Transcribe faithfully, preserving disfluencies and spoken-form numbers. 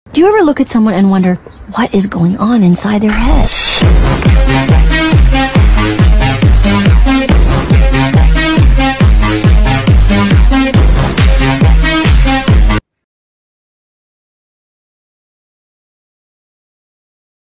Do you ever look at someone and wonder what is going on inside their head?